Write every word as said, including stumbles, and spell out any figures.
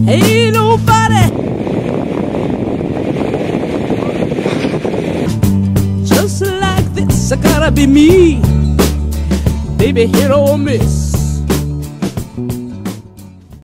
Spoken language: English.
Ain't nobody just like this. I gotta be me, baby, hit or miss.